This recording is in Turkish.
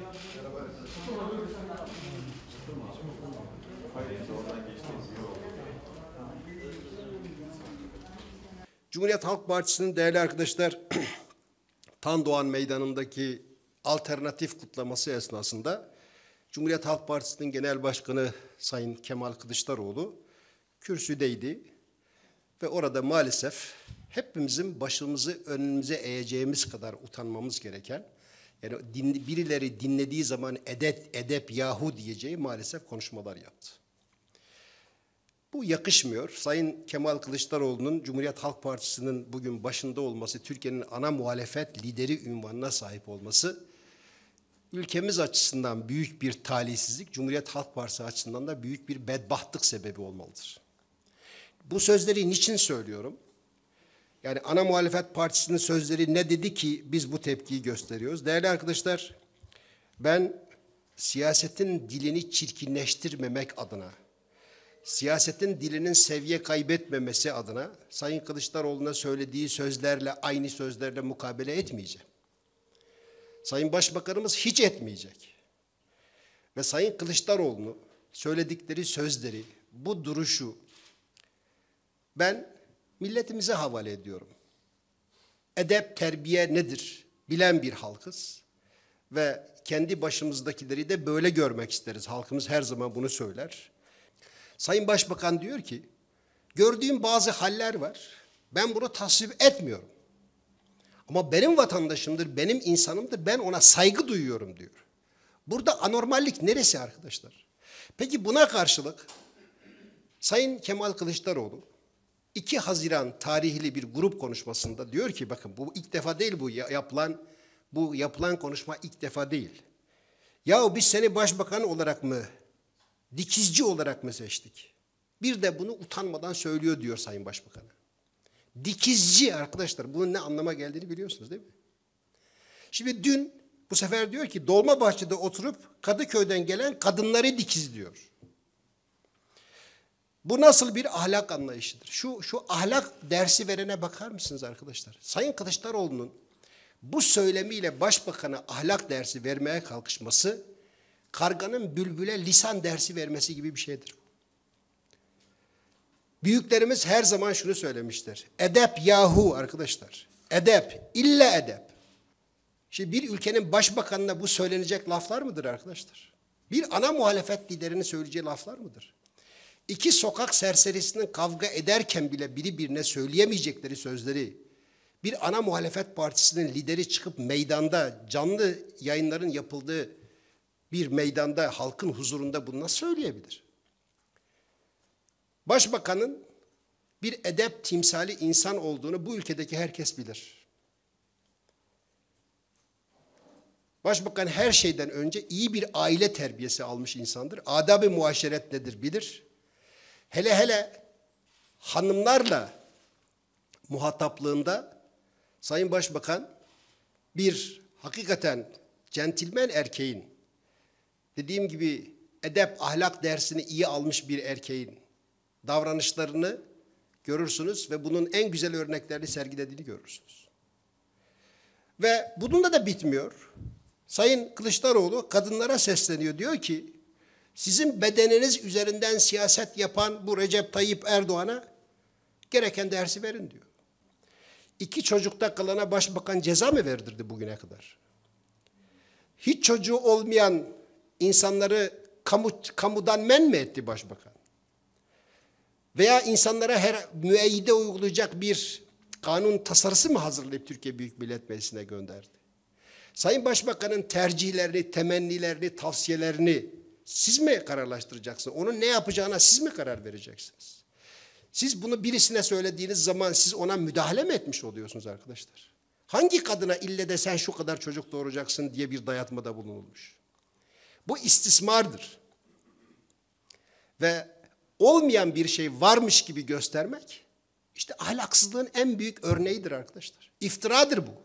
Cumhuriyet Halk Partisi'nin değerli arkadaşlar, Tan Doğan Meydanı'ndaki alternatif kutlaması esnasında Cumhuriyet Halk Partisi'nin Genel Başkanı Sayın Kemal Kılıçdaroğlu kürsüdeydi ve orada maalesef hepimizin başımızı önümüze eğeceğimiz kadar utanmamız gereken, yani birileri dinlediği zaman edep yahu diyeceği maalesef konuşmalar yaptı. Bu yakışmıyor. Sayın Kemal Kılıçdaroğlu'nun Cumhuriyet Halk Partisi'nin bugün başında olması, Türkiye'nin ana muhalefet lideri unvanına sahip olması, ülkemiz açısından büyük bir talihsizlik, Cumhuriyet Halk Partisi açısından da büyük bir bedbahtlık sebebi olmalıdır. Bu sözleri niçin söylüyorum? Yani ana muhalefet partisinin sözleri ne dedi ki biz bu tepkiyi gösteriyoruz? Değerli arkadaşlar, ben siyasetin dilini çirkinleştirmemek adına, siyasetin dilinin seviye kaybetmemesi adına Sayın Kılıçdaroğlu'na söylediği sözlerle, aynı sözlerle mukabele etmeyeceğim. Sayın Başbakanımız hiç etmeyecek. Ve Sayın Kılıçdaroğlu'nu söyledikleri sözleri, bu duruşu ben milletimize havale ediyorum. Edep, terbiye nedir bilen bir halkız ve kendi başımızdakileri de böyle görmek isteriz. Halkımız her zaman bunu söyler. Sayın Başbakan diyor ki, gördüğüm bazı haller var, ben bunu tasvip etmiyorum. Ama benim vatandaşımdır, benim insanımdır, ben ona saygı duyuyorum diyor. Burada anormallik neresi arkadaşlar? Peki buna karşılık Sayın Kemal Kılıçdaroğlu 2 Haziran tarihli bir grup konuşmasında diyor ki, bakın bu ilk defa değil, bu yapılan konuşma ilk defa değil. Yahu biz seni başbakan olarak mı, dikizci olarak mı seçtik? Bir de bunu utanmadan söylüyor diyor Sayın Başbakan'a. Dikizci arkadaşlar, bunun ne anlama geldiğini biliyorsunuz değil mi? Şimdi dün bu sefer diyor ki Dolmabahçe'de oturup Kadıköy'den gelen kadınları dikiz diyor. Bu nasıl bir ahlak anlayışıdır? Şu ahlak dersi verene bakar mısınız arkadaşlar? Sayın Kılıçdaroğlu'nun bu söylemiyle başbakana ahlak dersi vermeye kalkışması, karganın bülbüle lisan dersi vermesi gibi bir şeydir. Büyüklerimiz her zaman şunu söylemişler. Edep yahu arkadaşlar. Edep, illa edep. Şimdi bir ülkenin başbakanına bu söylenecek laflar mıdır arkadaşlar? Bir ana muhalefet liderinin söyleyeceği laflar mıdır? 2 sokak serserisinin kavga ederken bile biri birine söyleyemeyecekleri sözleri bir ana muhalefet partisinin lideri çıkıp meydanda, canlı yayınların yapıldığı bir meydanda, halkın huzurunda bunu nasıl söyleyebilir? Başbakanın bir edep timsali insan olduğunu bu ülkedeki herkes bilir. Başbakan her şeyden önce iyi bir aile terbiyesi almış insandır. Adab-ı muaşeret nedir bilir. Hele hele hanımlarla muhataplığında Sayın Başbakan bir hakikaten centilmen erkeğin, dediğim gibi edep, ahlak dersini iyi almış bir erkeğin davranışlarını görürsünüz ve bunun en güzel örneklerini sergilediğini görürsünüz. Ve bununla da bitmiyor. Sayın Kılıçdaroğlu kadınlara sesleniyor. Diyor ki, sizin bedeniniz üzerinden siyaset yapan bu Recep Tayyip Erdoğan'a gereken dersi verin diyor. 2 çocukta kalana başbakan ceza mı verdirdi bugüne kadar? Hiç çocuğu olmayan insanları kamudan men mi etti başbakan? Veya insanlara her müeyyide uygulayacak bir kanun tasarısı mı hazırlayıp Türkiye Büyük Millet Meclisi'ne gönderdi? Sayın Başbakan'ın tercihlerini, temennilerini, tavsiyelerini siz mi kararlaştıracaksınız? Onun ne yapacağına siz mi karar vereceksiniz? Siz bunu birisine söylediğiniz zaman siz ona müdahale mi etmiş oluyorsunuz arkadaşlar? Hangi kadına ille de sen şu kadar çocuk doğuracaksın diye bir dayatmada bulunulmuş? Bu istismardır. Ve olmayan bir şey varmış gibi göstermek, işte ahlaksızlığın en büyük örneğidir arkadaşlar. İftiradır bu.